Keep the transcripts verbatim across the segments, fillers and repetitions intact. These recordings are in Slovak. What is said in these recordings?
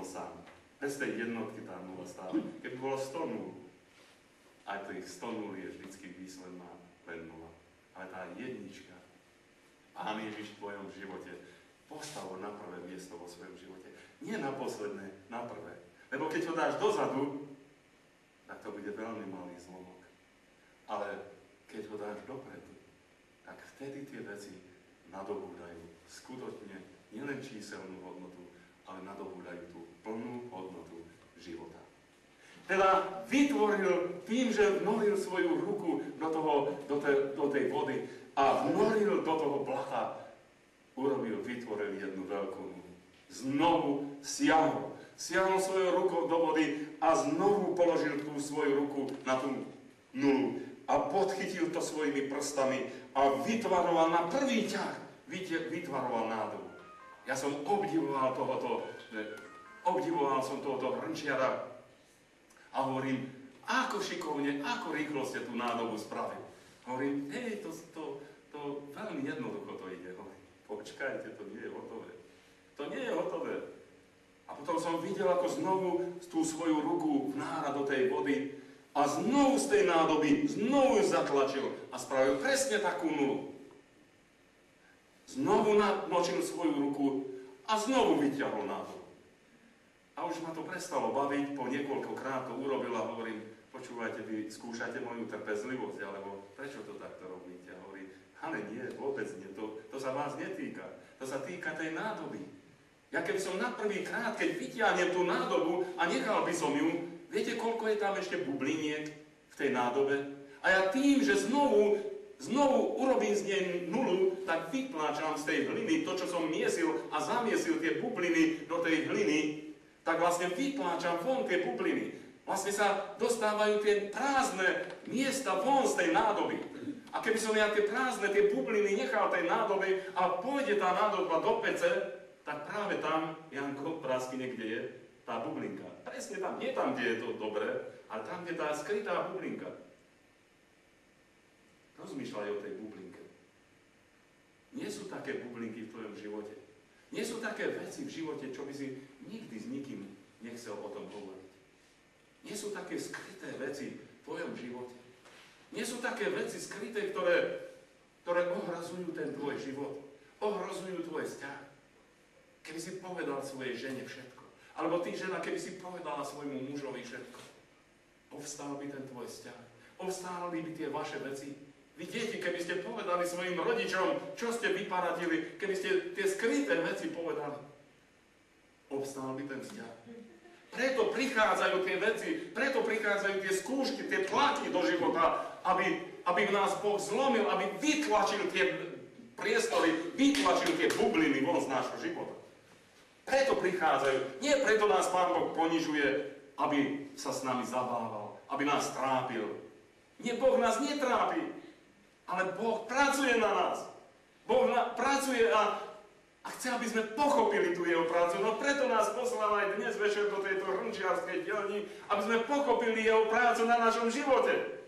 nebol sám. Bez tej jednotky tá nula stále. Keby bolo sto nul, aj tých sto nul je vždycky výsledná len nula. Ale tá jednička, Pán Ježiš v tvojom živote postavil na prvé miesto vo svojom živote. Nie na posledné, na prvé. Lebo keď ho dáš dozadu, tak to bude veľmi malý zlomok. Ale keď ho dáš dopredu, tak vtedy tie veci nadobúdajú skutočne nielen číselnú hodnotu, ale nadobúdajú tú plnú hodnotu života. Teda vytvoril tým, že vnoril svoju ruku do, toho, do, te, do tej vody a vnoril do toho blata, urobil, vytvoril jednu veľkú nulu. Znovu siahol. Siahol svojou rukou do vody a znovu položil tú svoju ruku na tú nulu a podchytil to svojimi prstami a vytvaroval na prvý ťah, vytvaroval nádobu. Ja som obdivoval tohoto, obdivoval som tohoto hrnčiara a hovorím, ako šikovne, ako rýchlo ste tú nádobu spravili. Hovorím, hej, to, to, to veľmi jednoducho to ide. Hovorím, počkajte, to nie je hotové. To nie je hotové. A potom som videl, ako znovu tú svoju ruku vnára do tej vody a znovu z tej nádoby, znovu ju zatlačil a spravil presne takú nulu. Znovu namočil svoju ruku a znovu vyťahol nádobu. A už ma to prestalo baviť, po niekoľkokrát to urobil a hovorím, počúvajte, vy skúšate moju trpezlivosť, alebo prečo to takto robíte? A hovorí, ale nie, vôbec nie, to, to sa vás netýka, to sa týka tej nádoby. Ja keby som na prvý krát, keď vyťahnem tú nádobu a nechal by som ju, viete, koľko je tam ešte bubliniek v tej nádobe? A ja tým, že znovu Znovu urobím z nej nulu, tak vytláčam z tej hliny to, čo som miesil a zamiesil tie bubliny do tej hliny, tak vlastne vytláčam von tie bubliny. Vlastne sa dostávajú tie prázdne miesta von z tej nádoby. A keby som ja tie prázdne, tie bubliny nechal tej nádobe a pôjde tá nádoba do pece, tak práve tam, Janko, praskne, kde je tá bublinka. Presne tam, nie tam, kde je to dobré, ale tam, kde tá skrytá bublinka. Rozmýšľaj o tej bublinke. Nie sú také bublinky v tvojom živote. Nie sú také veci v živote, čo by si nikdy s nikým nechcel o tom hovoriť. Nie sú také skryté veci v tvojom živote. Nie sú také veci skryté, ktoré, ktoré ohrozujú ten tvoj život. Ohrozujú tvoj vzťah. Keby si povedal svojej žene všetko. Alebo ty, žena, keby si povedala svojmu mužovi všetko. Povstal by ten tvoj vzťah. Povstali by tie vaše veci. Vy, deti, keby ste povedali svojim rodičom, čo ste vyparadili, keby ste tie skryté veci povedali, obstál by ten vzťah. Preto prichádzajú tie veci, preto prichádzajú tie skúšky, tie tlaky do života, aby, aby nás Boh zlomil, aby vytlačil tie priestory, vytlačil tie bubliny von z nášho života. Preto prichádzajú. Nie preto nás Pán Boh ponižuje, aby sa s nami zabával, aby nás trápil. Nie, Boh nás netrápi. Ale Boh pracuje na nás. Boh na, pracuje a, a chce, aby sme pochopili tú jeho prácu. No preto nás poslal aj dnes večer do tejto hrnčiarskej dielni, aby sme pochopili jeho prácu na našom živote.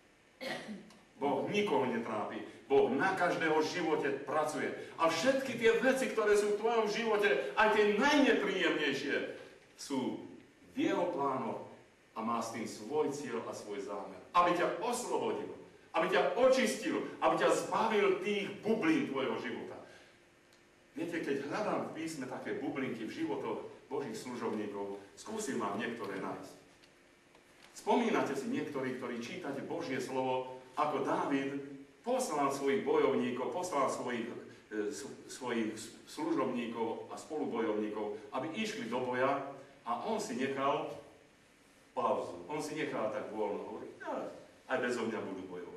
Boh nikoho netrápi. Boh na každého živote pracuje. A všetky tie veci, ktoré sú v tvojom živote, aj tie najnepríjemnejšie, sú v jeho plánoch a má s tým svoj cieľ a svoj zámer. Aby ťa oslobodil. Aby ťa očistil, aby ťa zbavil tých bublín tvojho života. Viete, keď hľadám v písme také bublinky v životoch Božích služobníkov, skúsim vám niektoré nájsť. Spomínate si niektorí, ktorí čítate Božie slovo, ako Dávid poslal svojich bojovníkov, poslal svojich, e, svojich služobníkov a spolubojovníkov, aby išli do boja a on si nechal pauzu. On si nechal tak voľno hovoriť, ale aj bezo mňa budú bojovať.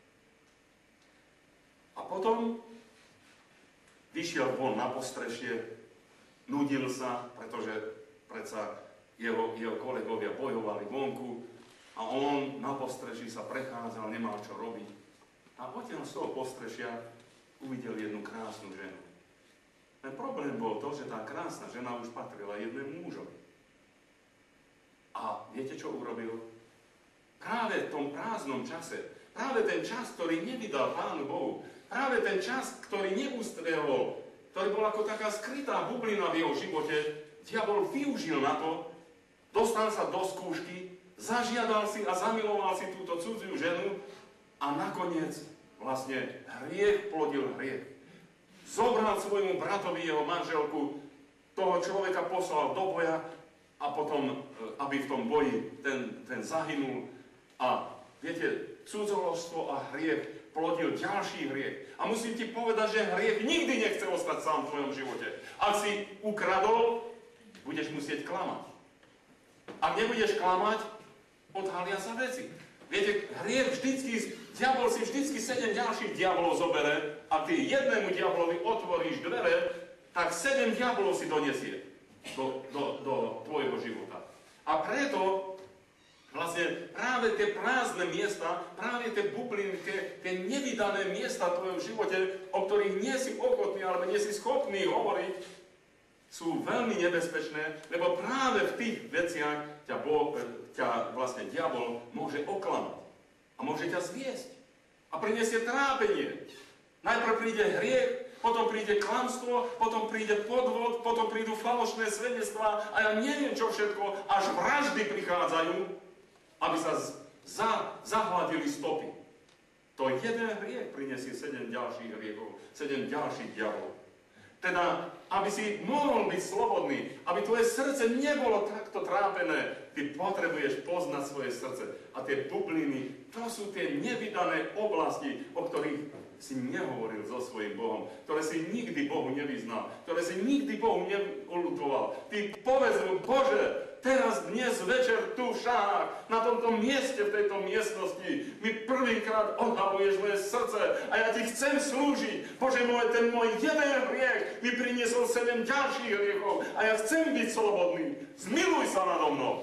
A potom vyšiel von na postrešie, nudil sa, pretože predsa jeho, jeho kolegovia bojovali vonku a on na postreší sa prechádzal, nemal čo robiť. A odtiaľ z toho postrešia uvidel jednu krásnu ženu. Ten problém bol to, že tá krásna žena už patrila jednému mužovi. A viete, čo urobil? Práve v tom prázdnom čase, práve ten čas, ktorý nevydal Pánu Bohu, práve ten čas, ktorý neústrehol, ktorý bol ako taká skrytá bublina v jeho živote, diabol využil na to, dostal sa do skúšky, zažiadal si a zamiloval si túto cudziu ženu a nakoniec vlastne hriech plodil hriech. Zobral svojmu bratovi jeho manželku, toho človeka poslal do boja a potom, aby v tom boji ten, ten zahynul. A viete, cudzoložstvo a hriech plodil ďalší hriech. A musím ti povedať, že hriech nikdy nechce ostať sám v tvojom živote. Ak si ukradol, budeš musieť klamať. Ak nebudeš klamať, odhalia sa veci. Viete, hriech vždycky, diabol si vždycky sedem ďalších diabolov zobere a ty jednému diablovi otvoríš dvere, tak sedem diabolov si donesie do, do, do tvojho života. A preto vlastne práve tie prázdne miesta, práve tie bubliny, tie, tie nevydané miesta v tvojom živote, o ktorých nie si ochotný alebo nie si schopný hovoriť, sú veľmi nebezpečné, lebo práve v tých veciach ťa, bo, ťa vlastne diabol môže oklamať a môže ťa zviesť a prinesie trápenie. Najprv príde hriech, potom príde klamstvo, potom príde podvod, potom prídu falošné svedectvá a ja neviem čo všetko, až vraždy prichádzajú, aby sa za, zahladili stopy. To jeden hriech prinesie sedem ďalších hriechov, sedem ďalších diablov. Teda, aby si mohol byť slobodný, aby tvoje srdce nebolo takto trápené, ty potrebuješ poznať svoje srdce. A tie bubliny, to sú tie nevydané oblasti, o ktorých si nehovoril so svojím Bohom, ktoré si nikdy Bohu nevyznal, ktoré si nikdy Bohu neulutoval. Ty povedz mu, Bože, teraz, dnes, večer, tu v Šáhach, na tomto mieste, v tejto miestnosti, mi prvýkrát odhaluješ moje srdce a ja ti chcem slúžiť. Bože môj, ten môj jeden hriech mi priniesol sedem ďalších hriechov a ja chcem byť slobodný. Zmiluj sa nado mnou.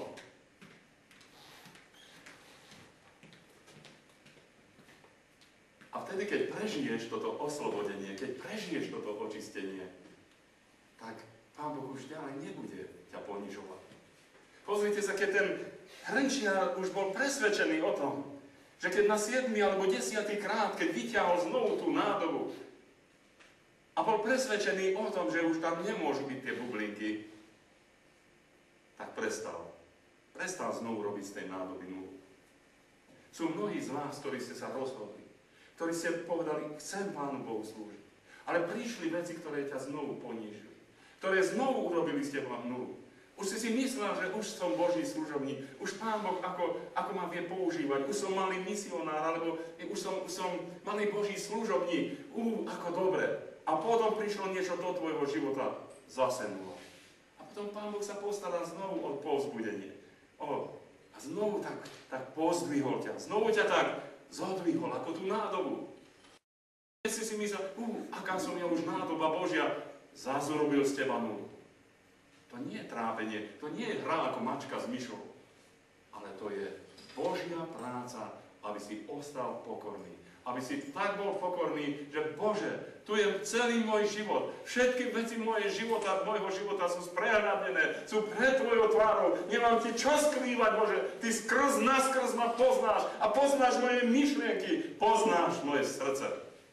A vtedy, keď prežiješ toto oslobodenie, keď prežiješ toto očistenie, tak Pán Boh už ďalej nebude ťa ponižovať. Pozrite sa, keď ten hrnčiar už bol presvedčený o tom, že keď na siedmy alebo desiatý krát, keď vyťahol znovu tú nádobu a bol presvedčený o tom, že už tam nemôžu byť tie bublinky, tak prestal. Prestal znovu robiť z tej nádoby nulu. Sú mnohí z vás, ktorí ste sa rozhodli, ktorí ste povedali, chcem Pánu Bohu slúžiť. Ale prišli veci, ktoré ťa znovu ponížili. Ktoré znovu urobili z teba nulu. Už si si myslel, že už som Boží služobník. Už Pán Boh ako, ako ma vie používať. Už som malý misionár, alebo už som, už som malý Boží služobník. Ú, ako dobre. A potom prišlo niečo do tvojho života. Zase nula. A potom Pán Boh sa postará znovu o povzbudenie. O, a znovu tak, tak pozdvihol ťa. Znovu ťa tak zodvihol, ako tú nádobu. Keď si si myslel, uh, aká som ja už nádoba Božia, zrazu robil z teba nulu. To nie je trápenie, to nie je hra ako mačka s myšou, ale to je Božia práca, aby si ostal pokorný. Aby si tak bol pokorný, že Bože, tu je celý môj život. Všetky veci mojej života, môjho života sú sprehľadnené, sú pred tvojou tvárou. Nemám ti čo skrývať, Bože. Ty skrz naskrz ma poznáš a poznáš moje myšlienky, poznáš moje srdce.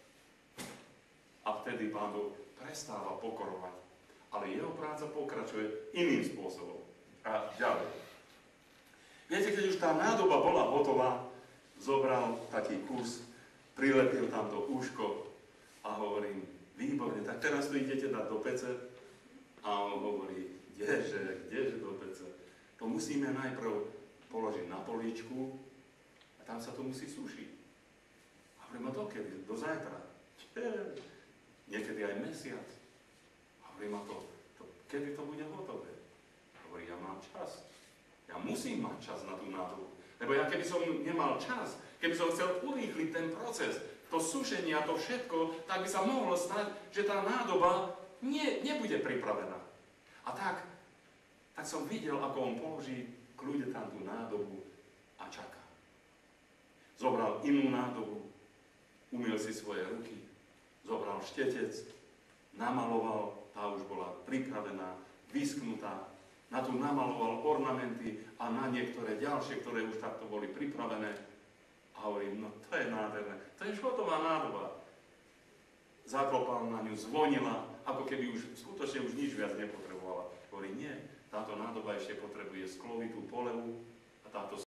A vtedy Pán Boh prestáva pokorovať. Ale jeho práca pokračuje iným spôsobom. A ďalej. Viete, keď už tá nádoba bola hotová, zobral taký kus, prilepil tam to úško a hovorím, výborne, tak teraz to idete dať do pece? A on hovorí, kdeže, kdeže do pece? To musíme najprv položiť na políčku a tam sa to musí sušiť. A hovorím, a dokedy? Do zajtra. Niekedy aj mesiac. A hovorím, a to, to, kedy to bude hotové? Hovorí, ja mám čas. Ja musím mať čas na tú nádobu. Lebo ja keby som nemal čas, keby som chcel urýchliť ten proces, to sušenie a to všetko, tak by sa mohlo stať, že tá nádoba nie, nebude pripravená. A tak, tak som videl, ako on položí kľude tam tú nádobu a čaká. Zobral inú nádobu, umyl si svoje ruky, zobral štetec, namaloval, tá už bola pripravená, vysknutá, na tú namaloval ornamenty a na niektoré ďalšie, ktoré už takto boli pripravené. A hovorím, no to je nádherné, to je hotová nádoba. Zaklopal na ňu, zvonila, ako keby už skutočne už nič viac nepotrebovala. hovorí, nie, táto nádoba ešte potrebuje sklovitú polevu,